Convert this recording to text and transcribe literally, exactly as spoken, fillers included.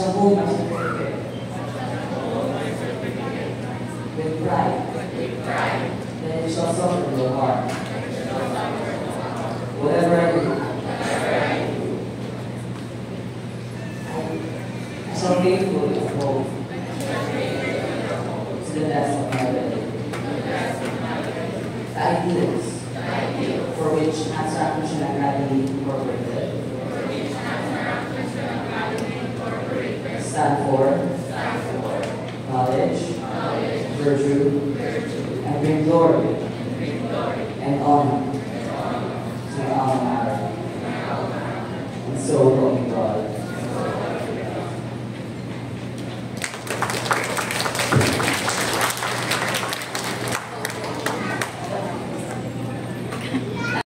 shall hold my certificate with pride, then it shall suffer no harm. Whatever I do, I shall faithfully uphold to the best of my ability the ideals for which Hansa Christian Academy Incorporated stand for knowledge, virtue, and bring glory and honor to the alma mater.